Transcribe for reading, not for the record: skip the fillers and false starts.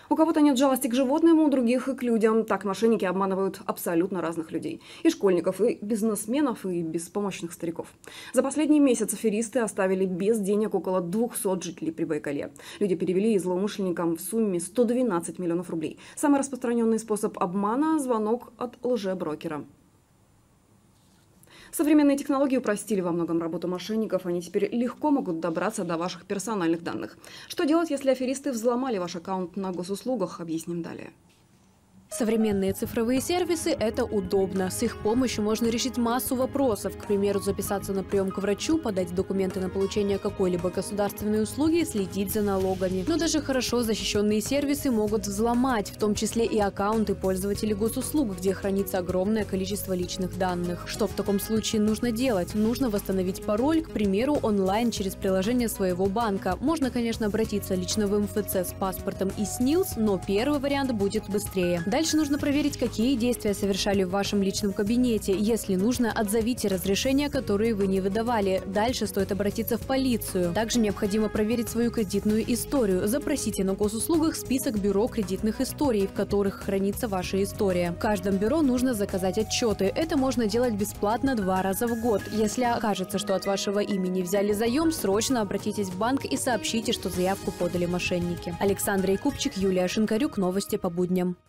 У кого-то нет жалости к животным, у других и к людям. Так мошенники обманывают абсолютно разных людей. И школьников, и бизнесменов, и беспомощных стариков. За последний месяц аферисты оставили без денег около 200 жителей Прибайкалья. Люди перевели злоумышленникам в сумме 112 миллионов рублей. Самый распространенный способ обмана – звонок от лжеброкера. Современные технологии упростили во многом работу мошенников. Они теперь легко могут добраться до ваших персональных данных. Что делать, если аферисты взломали ваш аккаунт на госуслугах, объясним далее. Современные цифровые сервисы – это удобно. С их помощью можно решить массу вопросов. К примеру, записаться на прием к врачу, подать документы на получение какой-либо государственной услуги, следить за налогами. Но даже хорошо защищенные сервисы могут взломать, в том числе и аккаунты пользователей госуслуг, где хранится огромное количество личных данных. Что в таком случае нужно делать? Нужно восстановить пароль, к примеру, онлайн через приложение своего банка. Можно, конечно, обратиться лично в МФЦ с паспортом и СНИЛС, но первый вариант будет быстрее. Дальше нужно проверить, какие действия совершали в вашем личном кабинете. Если нужно, отзовите разрешения, которые вы не выдавали. Дальше стоит обратиться в полицию. Также необходимо проверить свою кредитную историю. Запросите на госуслугах список бюро кредитных историй, в которых хранится ваша история. В каждом бюро нужно заказать отчеты. Это можно делать бесплатно 2 раза в год. Если окажется, что от вашего имени взяли заем, срочно обратитесь в банк и сообщите, что заявку подали мошенники. Александра Якубчик, Юлия Шинкарюк. Новости по будням.